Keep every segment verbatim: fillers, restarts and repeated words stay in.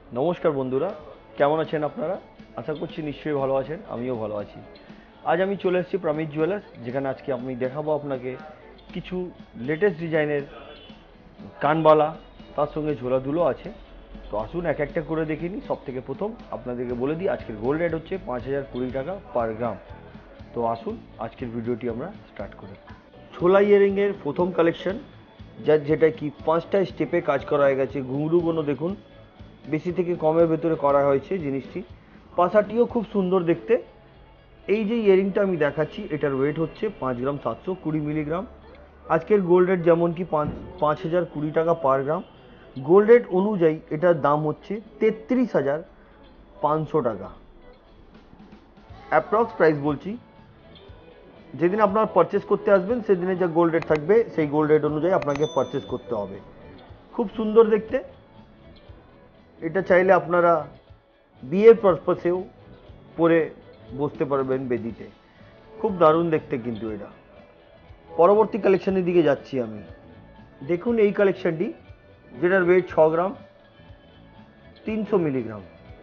নমস্কার বন্ধুরা, কেমন আছেন আপনারা? আশা করছি নিশ্চয়ই ভালো আছেন, আমিও ভালো আছি। আজ আমি চলে এসেছি প্রমিত জুয়েলার্স, যেখানে আজকে আমি দেখাবো আপনাকে কিছু লেটেস্ট ডিজাইনের কানবালা, তার সঙ্গে ঝোলাধুলো আছে। তো আসুন এক একটা করে দেখে নিই। সব থেকে প্রথম আপনাদেরকে বলে দিই, আজকের গোল্ড রেট হচ্ছে পাঁচ হাজার কুড়ি টাকা পার গ্রাম। তো আসুন আজকের ভিডিওটি আমরা স্টার্ট করি। ছোলা ইয়ারিংয়ের প্রথম কালেকশন, যার যেটা কি পাঁচটা স্টেপে কাজ করা হয়ে গেছে। ঘুঙরুগুলো দেখুন, বেশি থেকে কমের ভেতরে করা হয়েছে জিনিসটি। পাশাটিও খুব সুন্দর দেখতে। এই যে ইয়ারিংটা আমি দেখাচ্ছি, এটার ওয়েট হচ্ছে পাঁচ গ্রাম সাতশো কুড়ি মিলিগ্রাম। আজকের গোল্ড রেট যেমন কি পাঁচ পাঁচ হাজার কুড়ি টাকা পার গ্রাম। গোল্ড রেট অনুযায়ী এটার দাম হচ্ছে তেত্রিশ হাজার পাঁচশো টাকা। অ্যাপ্রক্স প্রাইস বলছি, যেদিন আপনার পারচেস করতে আসবেন সেদিনে যা গোল্ড রেট থাকবে সেই গোল্ড রেট অনুযায়ী আপনাকে পারচেস করতে হবে। খুব সুন্দর দেখতে। এটা চাইলে আপনারা বিয়ের পারপাসেও পরে বসতে পারবেন বেদিতে। খুব দারুণ দেখতে কিন্তু এটা। পরবর্তী কালেকশনের দিকে যাচ্ছি আমি। দেখুন এই কালেকশনটি, যেটার ওয়েট ছ গ্রাম তিনশো মিলিগ্রাম।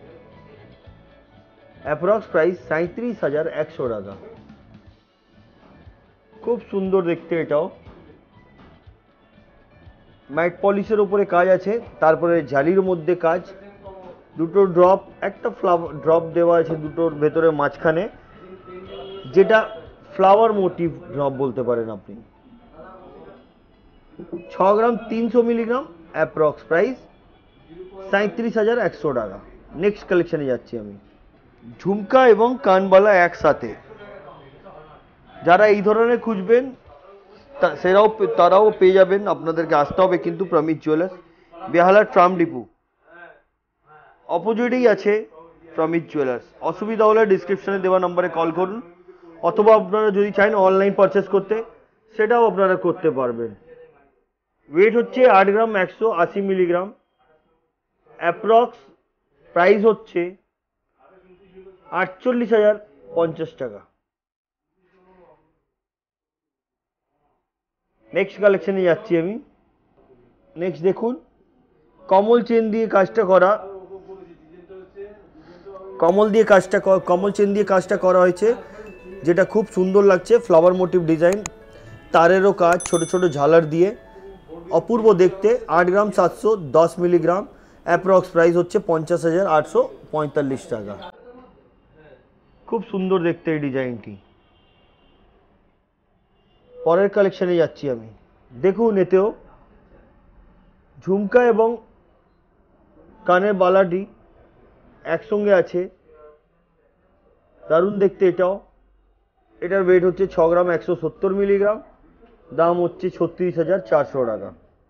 অ্যাপ্রক্স প্রাইস সাঁত্রিশ হাজার একশো টাকা। খুব সুন্দর দেখতে এটাও। ম্যাট পলিশের উপরে কাজ আছে, তারপরে জালির মধ্যে কাজ। দুটো ড্রপ, একটা ফ্লাওয়ার ড্রপ দেওয়া আছে দুটোর ভেতরে মাঝখানে, যেটা ফ্লাওয়ার মোটিভ ড্রপ বলতে পারেন আপনি। ছ গ্রাম তিনশো মিলিগ্রাম। অ্যাপ্রক্স প্রাইস সাঁত্রিশ হাজার একশো টাকা। নেক্সট কালেকশনে যাচ্ছি আমি। ঝুমকা এবং কানবালা একসাথে, যারা এই ধরনের খুঁজবেন সেরাও তারাও পেয়ে যাবেন। আপনাদেরকে আসতে হবে কিন্তু প্রমিত জুয়েলার্স, বেহালার ট্রাম ডিপু অপোজিটেই আছে প্রমিত জুয়েলার্স। অসুবিধা হলে ডিসক্রিপশনে দেওয়া নম্বরে কল করুন, অথবা আপনারা যদি চান অনলাইন পারচেস করতে, সেটাও আপনারা করতে পারবেন। ওয়েট হচ্ছে আট গ্রাম একশো আশি মিলিগ্রাম। অ্যাপ্রক্স প্রাইস হচ্ছে আটচল্লিশ হাজার পঞ্চাশ টাকা। নেক্সট কালেকশনে যাচ্ছি আমি। নেক্সট দেখুন, কমল চেন দিয়ে কাজটা করা, কমল দিয়ে কাজটা কমল চেন দিয়ে কাজটা করা হয়েছে, যেটা খুব সুন্দর লাগছে। ফ্লাওয়ার মোটিভ ডিজাইন, তারেরও কাজ, ছোট ছোট ঝালার দিয়ে অপূর্ব দেখতে। আট গ্রাম সাতশো দশ মিলিগ্রাম। অ্যাপ্রক্স প্রাইস হচ্ছে পঞ্চাশ হাজার আটশো পঁয়তাল্লিশ টাকা। খুব সুন্দর দেখতে এই ডিজাইনটি। পরের কালেকশনে যাচ্ছি আমি। দেখুন এতেও ঝুমকা এবং কানের বালাটি একসঙ্গে আছে, দারুণ দেখতে এটাও। এটার ওয়েট হচ্ছে ছ গ্রাম একশো সত্তর মিলিগ্রাম। দাম হচ্ছে ছত্রিশ হাজার চারশো টাকা।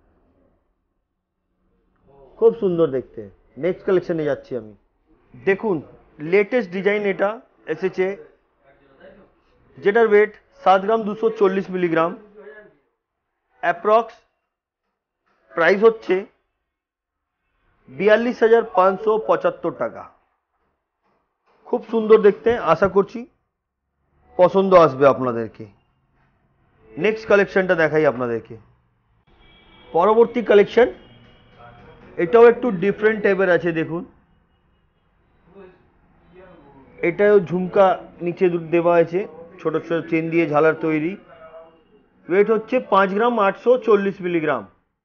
খুব সুন্দর দেখতে। নেক্সট কালেকশনে যাচ্ছি আমি। দেখুন লেটেস্ট ডিজাইন এটা এসেছে, যেটার ওয়েট সাত গ্রাম দুশো চল্লিশ মিলিগ্রাম। অ্যাপ্রক্স প্রাইস হচ্ছে বিয়াল্লিশ হাজার পাঁচশো পঁচাত্তর টাকা। খুব সুন্দর দেখতে, আশা করছি পছন্দ আসবে আপনাদেরকে। নেক্সট কালেকশনটা দেখাই আপনাদেরকে। পরবর্তী কালেকশন, এটাও একটু ডিফারেন্ট টাইপের আছে। দেখুন এটাও ঝুমকা নিচে দেওয়া আছে, ছোট ছোট চেন দিয়ে ঝালার তৈরি। ওয়েট হচ্ছে পাঁচ গ্রাম আটশো চল্লিশ মিলিগ্রাম,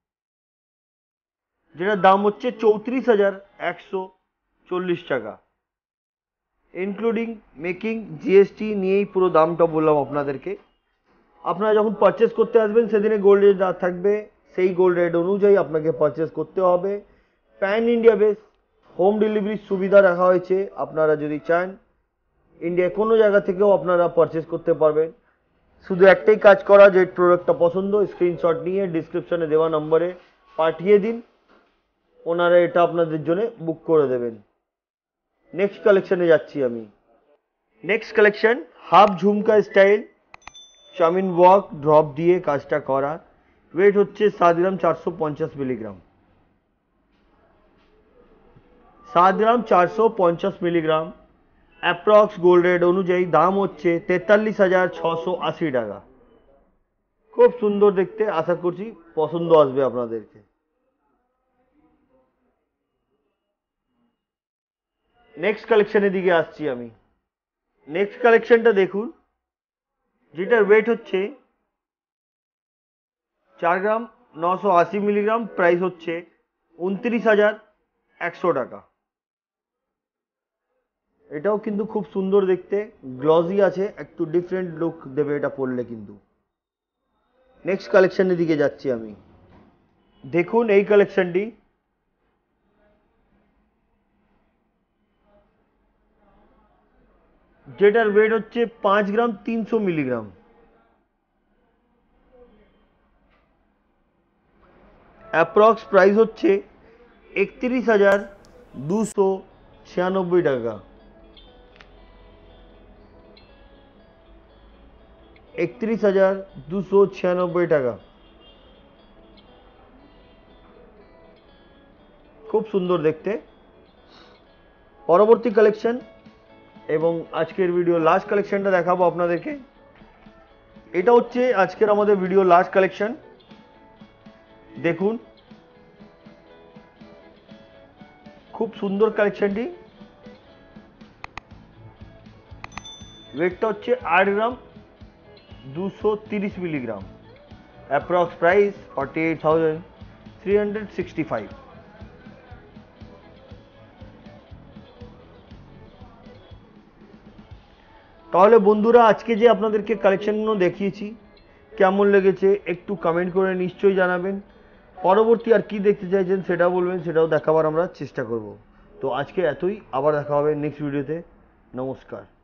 যেটার দাম হচ্ছে চৌত্রিশ হাজার একশো চল্লিশ টাকা। ইনক্লুডিং মেকিং জিএসটি নিয়েই পুরো দামটা বললাম আপনাদেরকে। আপনারা যখন পারচেস করতে আসবেন সেদিনে গোল্ড রেট যা থাকবে সেই গোল্ড রেট অনুযায়ী আপনাকে পারচেস করতে হবে। প্যান ইন্ডিয়া বেস হোম ডেলিভারির সুবিধা রাখা হয়েছে। আপনারা যদি চান ইন্ডিয়ার কোনো জায়গা থেকেও আপনারা পারচেস করতে পারবেন। শুধু একটাই কাজ করা, যে প্রোডাক্টটা পছন্দ স্ক্রিনশট নিয়ে ডিসক্রিপশনে দেওয়া নম্বরে পাঠিয়ে দিন, ওনারা এটা আপনাদের জন্য বুক করে দেবেন। নেক্সট কালেকশনে যাচ্ছি আমি। Next collection half jhumka style, chowmein work drop দিয়ে কাজটা করা। ওয়েট হচ্ছে সাত গ্রাম চারশো পঞ্চাশ মিলিগ্রাম। সাত গ্রাম চারশো পঞ্চাশ মিলিগ্রাম। অ্যাপ্রক্স গোল্ড রেট অনুযায়ী দাম হচ্ছে তেতাল্লিশ হাজার ছশো আশি টাকা। খুব সুন্দর দেখতে, আশা করছি পছন্দ আসবে আপনাদেরকে। নেক্সট কালেকশনের দিকে আসছি আমি। নেক্সট কালেকশনটা দেখুন, যেটার ওয়েট হচ্ছে চার গ্রাম নশো আশি মিলিগ্রাম, প্রাইস হচ্ছে উনত্রিশ হাজার একশো টাকা। এটাও কিন্তু খুব সুন্দর দেখতে, গ্লসি আছে, একটু ডিফারেন্ট লুক দেবে এটা পরলে কিন্তু। নেক্সট কালেকশনের দিকে যাচ্ছি আমি। দেখুন এই কালেকশনটি, যেটার ওয়েট হচ্ছে পাঁচ গ্রাম তিনশো মিলিগ্রাম, অ্যাপ্রক্স প্রাইস হচ্ছে একত্রিশ হাজার দুশো ছিয়ানব্বই টাকা। একত্রিশ হাজার দুশো ছিয়ানব্বই টাকা। খুব সুন্দর দেখতে। পরবর্তী কালেকশন এবং আজকের ভিডিও লাস্ট কালেকশনটা দেখাবো আপনাদেরকে। এটা হচ্ছে আজকের আমাদের ভিডিও লাস্ট কালেকশন। দেখুন খুব সুন্দর কালেকশনটি। ওয়েটটা হচ্ছে আট গ্রাম দুশো তিরিশ milligram, approx price forty eight thousand three hundred sixty five. তাহলে বন্ধুরা, আজকে যে আপনাদেরকে কালেকশনগুলো দেখিয়েছি কেমন লেগেছে একটু কমেন্ট করে নিশ্চয়ই জানাবেন। পরবর্তী আর কি দেখতে চাইছেন সেটাও বলবেন, সেটাও দেখাবার আমরা চেষ্টা করব। তো আজকে এতই, আবার দেখা হবে নেক্সট ভিডিওতে। নমস্কার।